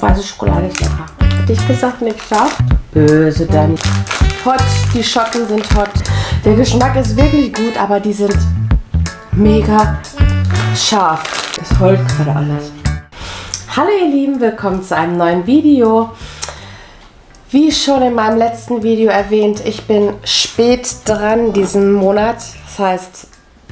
Weiße Schokolade ist lecker. Hätte ich gesagt, nicht scharf? Böse dann. Hot, die Schotten sind hot. Der Geschmack ist wirklich gut, aber die sind mega scharf. Es heult gerade alles. Hallo ihr Lieben, willkommen zu einem neuen Video. Wie schon in meinem letzten Video erwähnt, ich bin spät dran diesen Monat. Das heißt,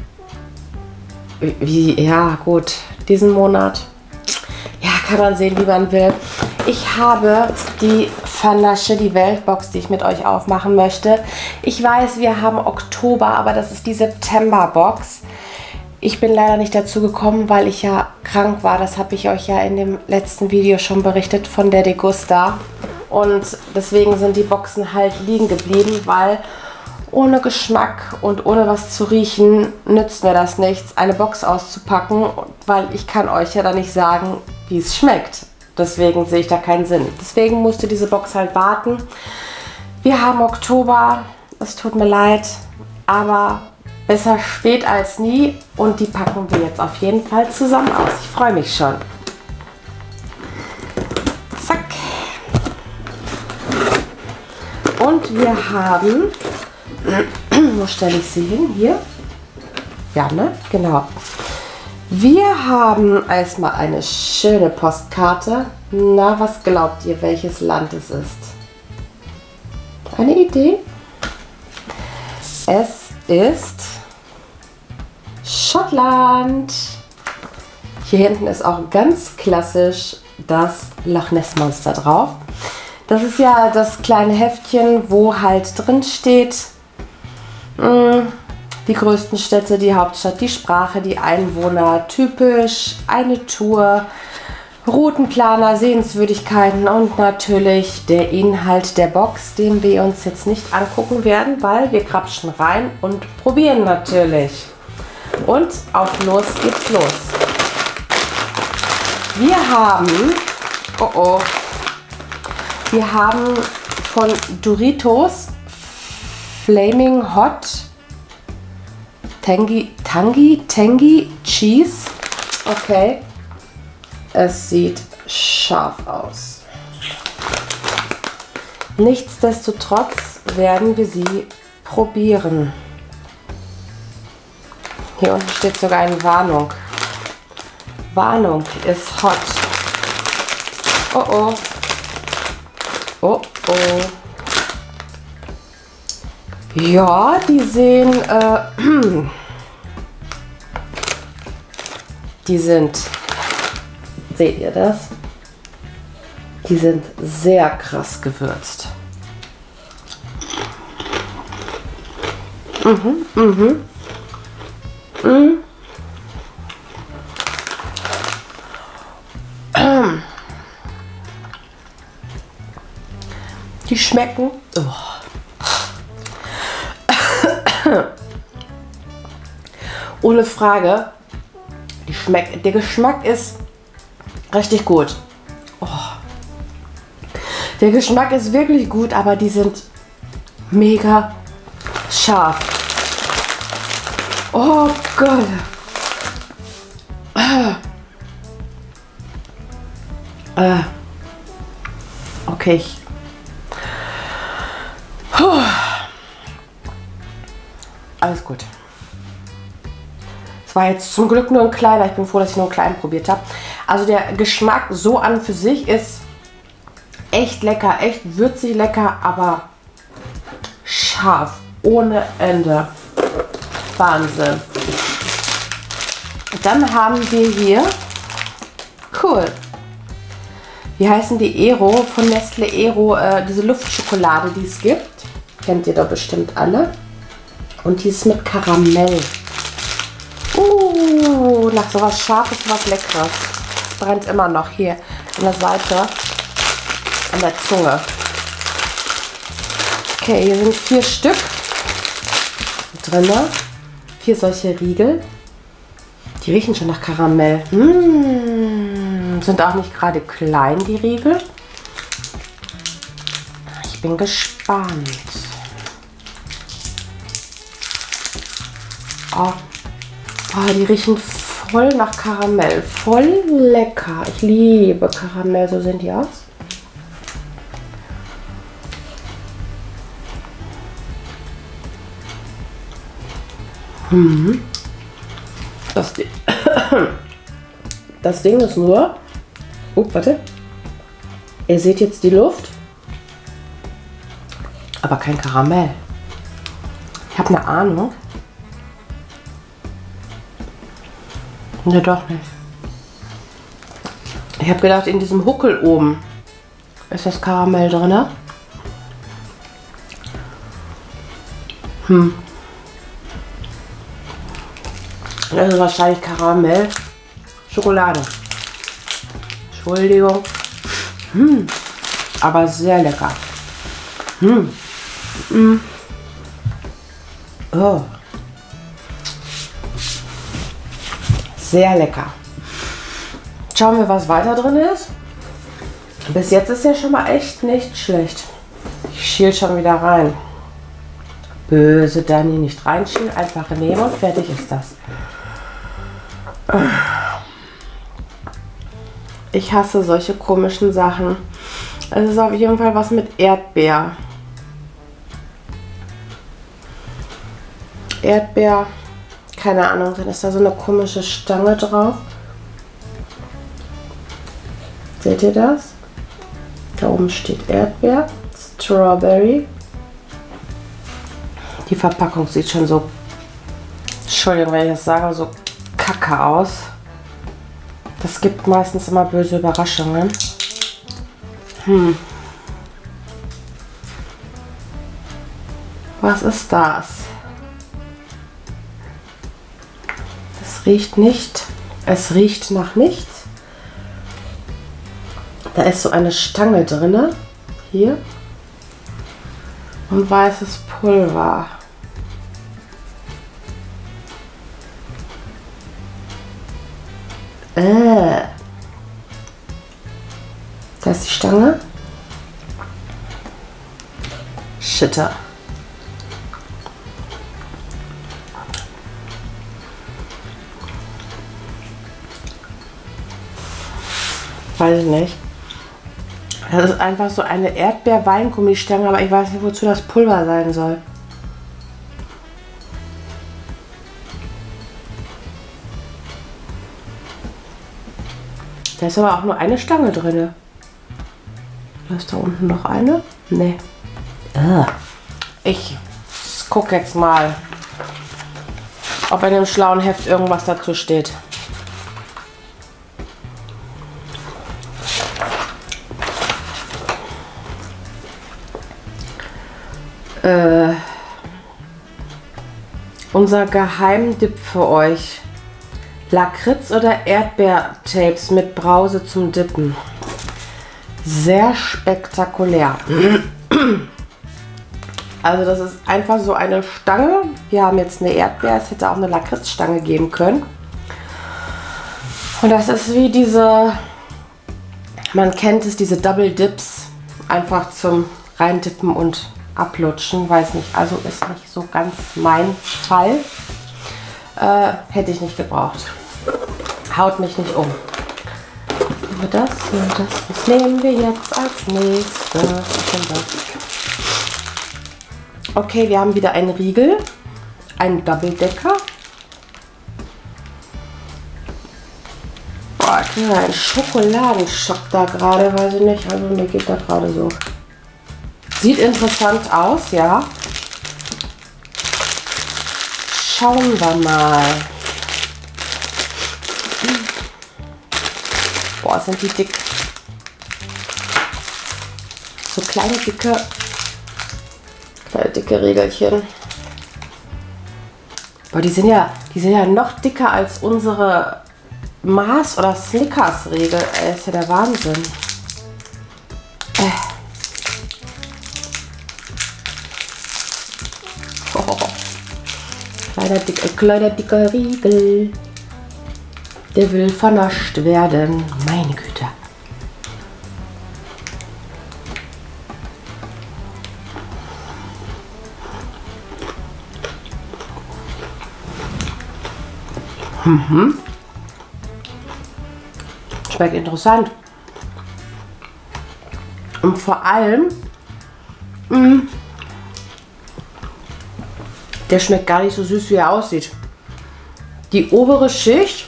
diesen Monat. Ja, kann man sehen, wie man will. Ich habe die Phanasche, die Weltbox, die ich mit euch aufmachen möchte. Ich weiß, wir haben Oktober, aber das ist die September-Box. Ich bin leider nicht dazu gekommen, weil ich ja krank war. Das habe ich euch ja in dem letzten Video schon berichtet von der Degusta. Und deswegen sind die Boxen halt liegen geblieben, weil ohne Geschmack und ohne was zu riechen nützt mir das nichts, eine Box auszupacken, weil ich kann euch ja da nicht sagen, wie es schmeckt. Deswegen sehe ich da keinen Sinn. Deswegen musste diese Box halt warten. Wir haben Oktober, es tut mir leid, aber besser spät als nie und die packen wir jetzt auf jeden Fall zusammen aus. Ich freue mich schon. Zack. Und wir haben, wo stelle ich sie hin? Hier? Ja, ne? Genau. Wir haben erstmal eine schöne Postkarte. Na, was glaubt ihr, welches Land es ist? Eine Idee? Es ist Schottland. Hier hinten ist auch ganz klassisch das Loch Ness Monster drauf. Das ist ja das kleine Heftchen, wo halt drin steht, die größten Städte, die Hauptstadt, die Sprache, die Einwohner, typisch, eine Tour, Routenplaner, Sehenswürdigkeiten und natürlich der Inhalt der Box, den wir uns jetzt nicht angucken werden, weil wir krapschen rein und probieren natürlich. Und auf los geht's los. Wir haben von Doritos Flaming Hot Tangy Cheese. Okay. Es sieht scharf aus. Nichtsdestotrotz werden wir sie probieren. Hier unten steht sogar eine Warnung. Warnung ist hot. Oh oh. Oh oh. Ja, die sehen, seht ihr das? Die sind sehr krass gewürzt. Die schmecken. Oh. Ohne Frage. Der Geschmack ist richtig gut. Oh. Der Geschmack ist wirklich gut, aber die sind mega scharf. Oh Gott. Okay. Alles gut. Es war jetzt zum Glück nur ein kleiner. Ich bin froh, dass ich nur einen kleinen probiert habe. Also der Geschmack so an für sich ist echt lecker, echt würzig lecker, aber scharf ohne Ende. Wahnsinn. Dann haben wir hier, cool, wie heißen die? Aero, von Nestle Aero, diese Luftschokolade, die es gibt. Kennt ihr doch bestimmt alle. Und die ist mit Karamell. Nach sowas Scharfes, was Leckeres. Brennt immer noch hier an der Seite, an der Zunge. Okay, hier sind 4 Stück drin. 4 solche Riegel. Die riechen schon nach Karamell. Sind auch nicht gerade klein, die Riegel. Ich bin gespannt. Oh, die riechen voll nach Karamell. Voll lecker. Ich liebe Karamell. So sehen die aus. Das Ding ist nur... warte. Ihr seht jetzt die Luft. Aber kein Karamell. Ich habe eine Ahnung. Ne, doch nicht. Ich habe gedacht, in diesem Huckel oben ist das Karamell drin. Das ist wahrscheinlich Karamell. Schokolade. Entschuldigung. Aber sehr lecker. Oh. Sehr lecker. Schauen wir, was weiter drin ist. Bis jetzt ist ja schon mal echt nicht schlecht. Ich schiel schon wieder rein. Böse Dani, nicht reinschielen, einfach nehmen und fertig ist das. Ich hasse solche komischen Sachen. Es ist auf jeden Fall was mit Erdbeer. Erdbeer, keine Ahnung, dann ist da so eine komische Stange drauf. Seht ihr das? Da oben steht Erdbeer, Strawberry. Die Verpackung sieht schon so, Entschuldigung, wenn ich das sage, so kacke aus. Das gibt meistens immer böse Überraschungen. Was ist das? Das riecht nicht. Es riecht nach nichts. Da ist so eine Stange drin. Hier. Und weißes Pulver. Da ist die Stange. Shitter. Weiß ich nicht. Das ist einfach so eine Erdbeer-Weingummistange, aber ich weiß nicht, wozu das Pulver sein soll. Da ist aber auch nur eine Stange drin. Ist da unten noch eine? Nee. Ich gucke jetzt mal, ob in dem schlauen Heft irgendwas dazu steht. Unser Geheimtipp für euch. Lakritz oder Erdbeertapes mit Brause zum Dippen. Sehr spektakulär. Also das ist einfach so eine Stange. Wir haben jetzt eine Erdbeer. Es hätte auch eine Lakritzstange geben können. Und das ist wie diese, man kennt es, diese Double Dips. Einfach zum Reindippen und ablutschen. Weiß nicht, also ist nicht so ganz mein Fall. Hätte ich nicht gebraucht. Haut mich nicht um. Das. Was nehmen wir jetzt als nächstes? Was ist denn das? Okay, wir haben wieder einen Riegel. Einen Doppeldecker. Boah, ich kriege einen Schokoladenschock da gerade, weiß ich nicht. Also mir geht da gerade so. Sieht interessant aus, ja. Schauen wir mal. Boah, sind die dick. So kleine, dicke Riegelchen. Boah, die sind ja noch dicker als unsere Mars- oder Snickers-Riegel. Ist ja der Wahnsinn. Kleiner dicker Riegel. Der will vernascht werden. Meine Güte. Schmeckt interessant. Und vor allem, der schmeckt gar nicht so süß, wie er aussieht. Die obere Schicht,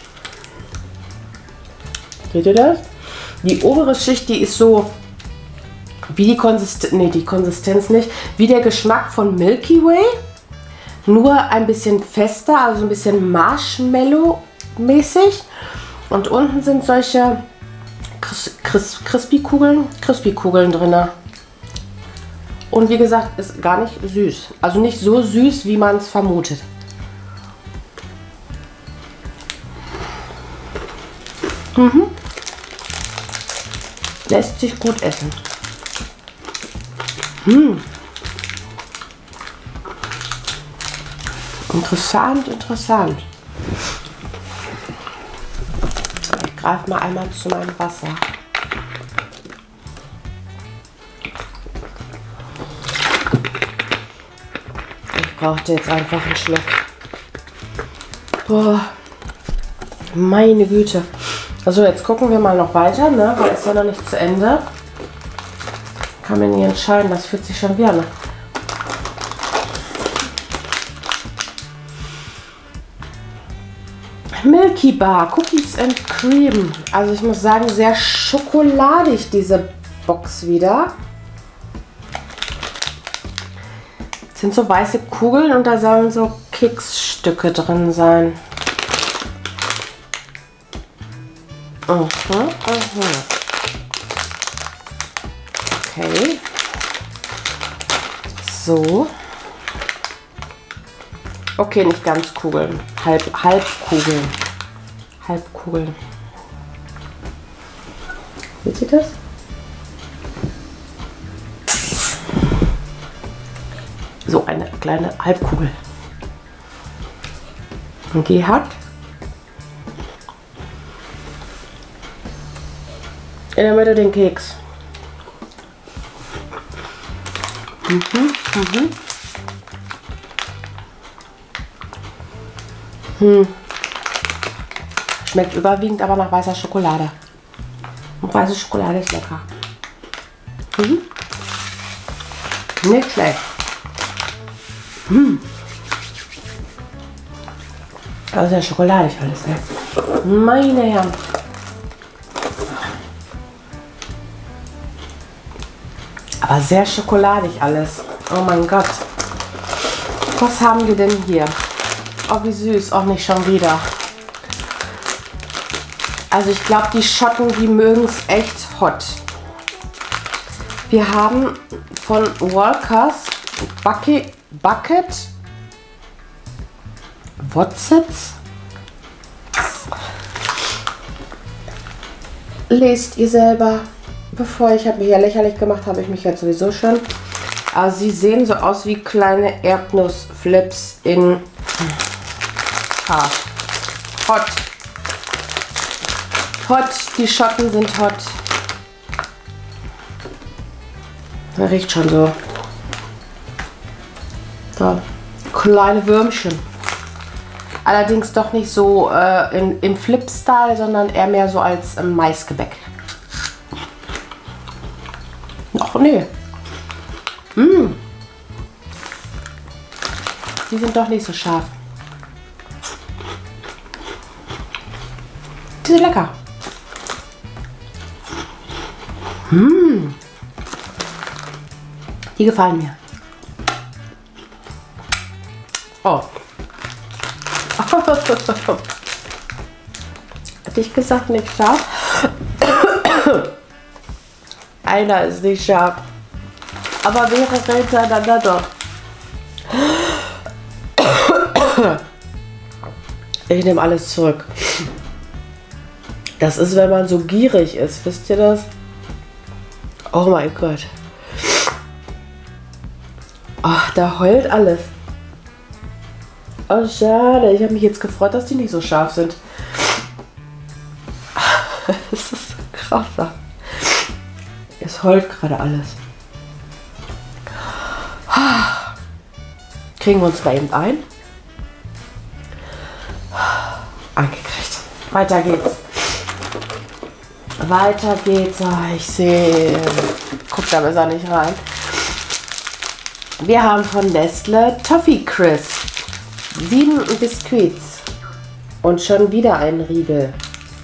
seht ihr das? Die obere Schicht, die ist so wie die Konsistenz, nee, die Konsistenz nicht, wie der Geschmack von Milky Way, nur ein bisschen fester, also ein bisschen Marshmallow-mäßig. Und unten sind solche Crispy-Kugeln drin. Und wie gesagt, ist gar nicht süß. Also nicht so süß, wie man es vermutet. Lässt sich gut essen. Interessant, interessant. Ich greife mal einmal zu meinem Wasser. Ich brauchte jetzt einfach einen Schluck. Boah, meine Güte. Also jetzt gucken wir mal noch weiter, ne? Weil ist ja noch nicht zu Ende. Kann man nicht entscheiden, das fühlt sich schon wieder an. Milky Bar, Cookies and Cream. Also ich muss sagen, sehr schokoladig diese Box wieder. Es sind so weiße Kugeln und da sollen so Keksstücke drin sein. Okay. So. Okay, nicht ganz Kugeln. Halbkugeln. Halbkugeln. Seht ihr das? So eine kleine Halbkugel. Und die hat in der Mitte den Keks. Schmeckt überwiegend aber nach weißer Schokolade. Und weiße Schokolade ist lecker. Nicht schlecht. Also ja schokoladig alles, ey. Meine Herren. Aber sehr schokoladig alles. Oh mein Gott. Was haben wir denn hier? Oh, wie süß. Auch nicht schon wieder. Also ich glaube, die Schotten, die mögen es echt hot. Wir haben von Walkers Bucket Wotsits. Lest ihr selber. Bevor ich mich hier lächerlich gemacht habe, ich mich jetzt sowieso schon. Aber sie sehen so aus wie kleine Erdnussflips in hot. Hot, die Schotten sind hot. Das riecht schon so. So, kleine Würmchen. Allerdings doch nicht so im Flip-Style, sondern eher mehr so als Maisgebäck. Ach nee. Die sind doch nicht so scharf. Die sind lecker. Die gefallen mir. Oh. Hatte ich gesagt, nicht scharf? Einer ist nicht scharf. Aber wäre hintereinander doch. Ich nehme alles zurück. Das ist, wenn man so gierig ist. Wisst ihr das? Oh mein Gott. Ach, da heult alles. Oh, schade. Ich habe mich jetzt gefreut, dass die nicht so scharf sind. Das ist so krass. Es heult gerade alles. Kriegen wir uns mal eben ein. Angekriegt. Weiter geht's. Weiter geht's. Oh, ich sehe. Guck da besser nicht rein. Wir haben von Nestle Toffee Crisp. 7 Biscuits. Und schon wieder ein Riegel.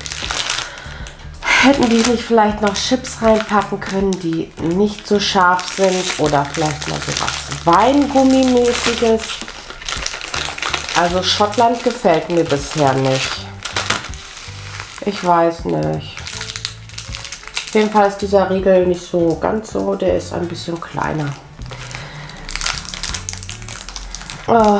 Hätten die nicht vielleicht noch Chips reinpacken können, die nicht so scharf sind? Oder vielleicht mal so was Weingummimäßiges? Also Schottland gefällt mir bisher nicht. Ich weiß nicht. Auf jeden Fall ist dieser Riegel nicht so ganz so, der ist ein bisschen kleiner. Oh.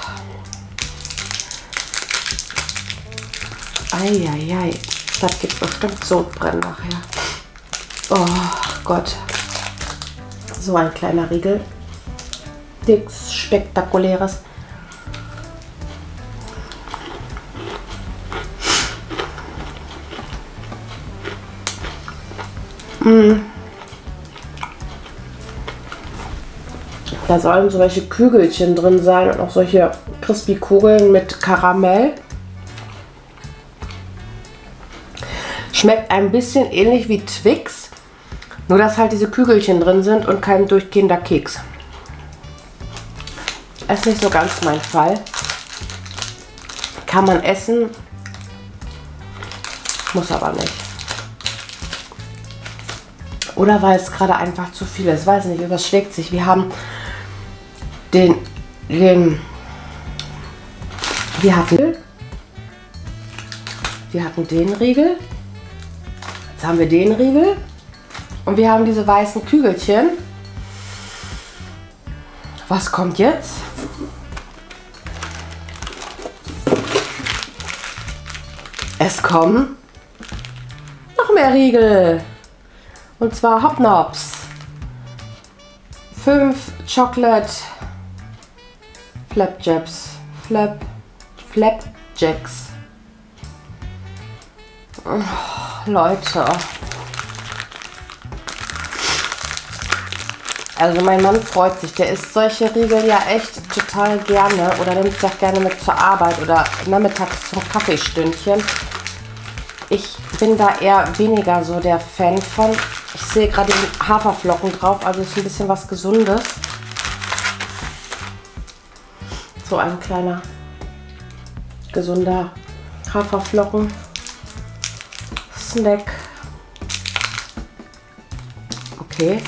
Eieiei, das gibt bestimmt Sodbrennen nachher. Oh Gott. So ein kleiner Riegel. Nichts Spektakuläres. Da sollen solche Kügelchen drin sein und auch solche Crispy-Kugeln mit Karamell. Schmeckt ein bisschen ähnlich wie Twix, nur dass halt diese Kügelchen drin sind und kein durchgehender Keks. Ist nicht so ganz mein Fall. Kann man essen, muss aber nicht. Oder weil es gerade einfach zu viel ist. Weiß nicht, überschlägt sich. Wir haben wir hatten den Riegel. Jetzt haben wir den Riegel. Und wir haben diese weißen Kügelchen. Was kommt jetzt? Es kommen noch mehr Riegel. Und zwar Hopknops. 5 Chocolate Flapjacks. Oh, Leute. Also mein Mann freut sich. Der isst solche Riegel ja echt total gerne. Oder nimmt sich auch gerne mit zur Arbeit oder nachmittags zum Kaffeestündchen. Ich bin da eher weniger so der Fan von. Ich sehe gerade die Haferflocken drauf, also ist ein bisschen was Gesundes. So ein kleiner, gesunder Haferflocken-Snack. Okay.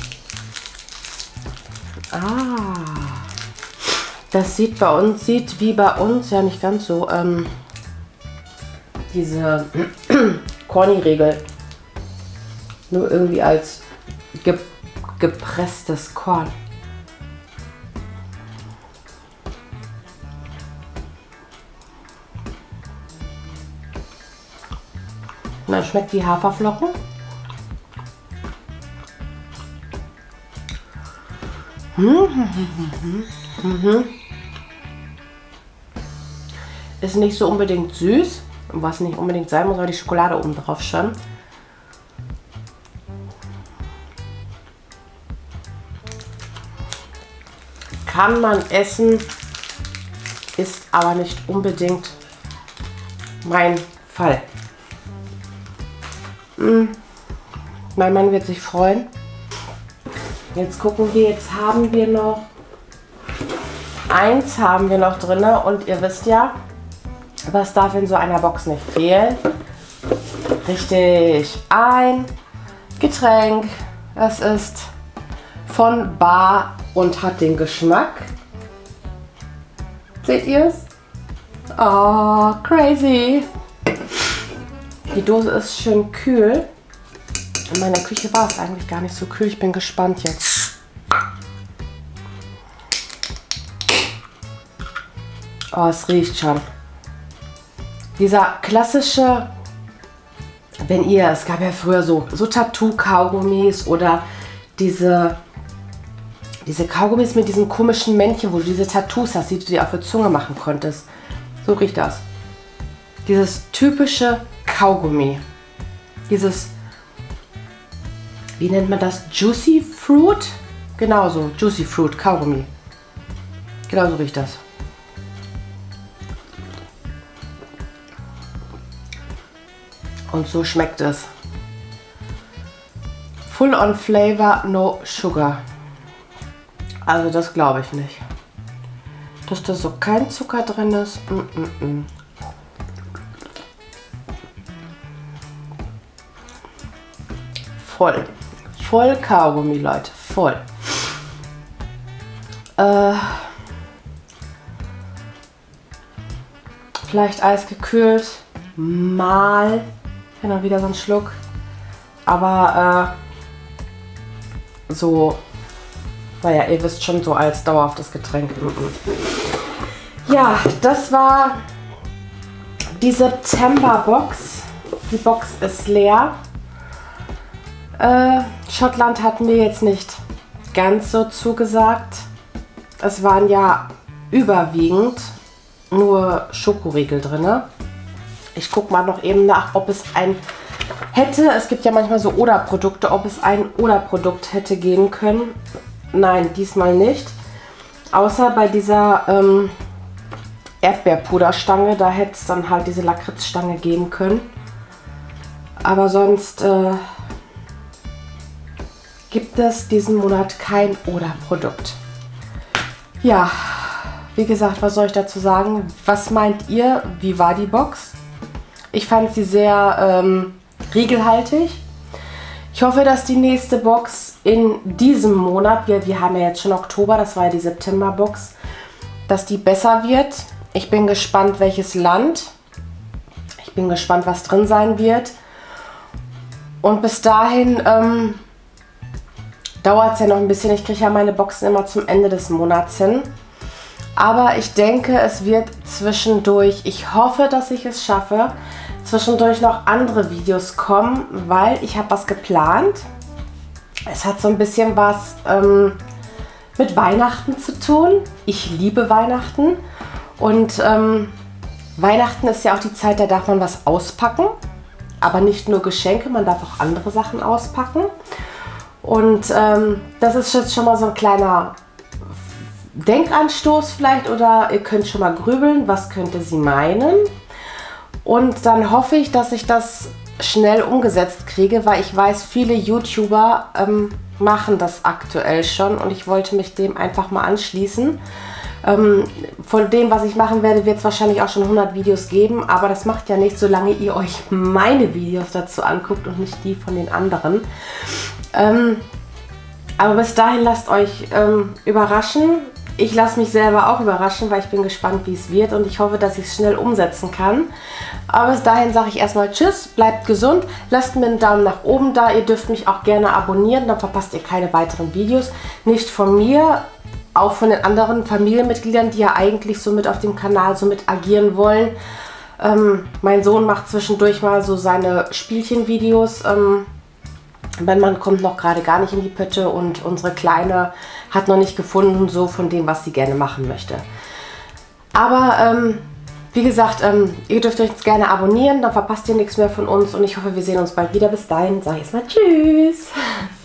Das sieht wie bei uns, ja nicht ganz so, diese Corny-Riegel. Nur irgendwie als gepresstes Korn. Na, schmeckt wie Haferflocken. Ist nicht so unbedingt süß. Was nicht unbedingt sein muss, weil die Schokolade oben drauf schon. Kann man essen, ist aber nicht unbedingt mein Fall. Mein Mann wird sich freuen. Jetzt gucken wir, jetzt haben wir noch eins haben wir noch drin und ihr wisst ja, was darf in so einer Box nicht fehlen? Richtig, ein Getränk. Es ist von Bar und hat den Geschmack. Seht ihr es? Oh, crazy. Die Dose ist schön kühl. In meiner Küche war es eigentlich gar nicht so kühl. Ich bin gespannt jetzt. Oh, es riecht schon. Dieser klassische, es gab ja früher so Tattoo-Kaugummis oder diese Kaugummis mit diesen komischen Männchen, wo du diese Tattoos hast, die du dir auf der Zunge machen konntest. So riecht das. Dieses typische Kaugummi. Dieses, wie nennt man das? Juicy Fruit? Genauso, Juicy Fruit, Kaugummi. Genauso riecht das. Und so schmeckt es. Full on Flavor, no Sugar. Also das glaube ich nicht. Dass da so kein Zucker drin ist. Voll. Voll Kaugummi, Leute. Voll. Vielleicht eisgekühlt. Mal. Hier noch wieder so ein Schluck. Aber so, naja, ihr wisst schon, so als dauerhaftes Getränk. Ja, das war die September-Box. Die Box ist leer. Schottland hat mir jetzt nicht ganz so zugesagt. Es waren ja überwiegend nur Schokoriegel drin. Ich gucke mal noch eben nach, ob es ein hätte. Es gibt ja manchmal so Oder-Produkte, ob es ein Oder-Produkt hätte geben können. Nein, diesmal nicht. Außer bei dieser Erdbeerpuderstange, da hätte es dann halt diese Lakritzstange geben können. Aber sonst gibt es diesen Monat kein Oder-Produkt. Ja, wie gesagt, was soll ich dazu sagen? Was meint ihr? Wie war die Box? Ich fand sie sehr riegelhaltig. Ich hoffe, dass die nächste Box in diesem Monat, wir haben ja jetzt schon Oktober, das war ja die September-Box, dass die besser wird. Ich bin gespannt, welches Land. Ich bin gespannt, was drin sein wird. Und bis dahin dauert es ja noch ein bisschen. Ich kriege ja meine Boxen immer zum Ende des Monats hin. Aber ich denke, es wird zwischendurch, ich hoffe, dass ich es schaffe, zwischendurch noch andere Videos kommen, weil ich habe was geplant. Es hat so ein bisschen was mit Weihnachten zu tun. Ich liebe Weihnachten und Weihnachten ist ja auch die Zeit, da darf man was auspacken. Aber nicht nur Geschenke, man darf auch andere Sachen auspacken. Und das ist jetzt schon mal so ein kleiner Denkanstoß vielleicht, oder ihr könnt schon mal grübeln, was könnte sie meinen. Und dann hoffe ich, dass ich das schnell umgesetzt kriege, weil ich weiß, viele YouTuber machen das aktuell schon und ich wollte mich dem einfach mal anschließen. Von dem, was ich machen werde, wird es wahrscheinlich auch schon 100 Videos geben, aber das macht ja nichts, solange ihr euch meine Videos dazu anguckt und nicht die von den anderen. Aber bis dahin lasst euch überraschen. Ich lasse mich selber auch überraschen, weil ich bin gespannt, wie es wird und ich hoffe, dass ich es schnell umsetzen kann. Aber bis dahin sage ich erstmal Tschüss, bleibt gesund, lasst mir einen Daumen nach oben da, ihr dürft mich auch gerne abonnieren, dann verpasst ihr keine weiteren Videos. Nicht von mir, auch von den anderen Familienmitgliedern, die ja eigentlich so mit auf dem Kanal so mit agieren wollen. Mein Sohn macht zwischendurch mal so seine Spielchenvideos. Mein Mann kommt noch gerade gar nicht in die Pötte und unsere Kleine hat noch nicht gefunden, so von dem, was sie gerne machen möchte. Aber wie gesagt, ihr dürft euch jetzt gerne abonnieren, dann verpasst ihr nichts mehr von uns und ich hoffe, wir sehen uns bald wieder. Bis dahin sage ich jetzt mal Tschüss.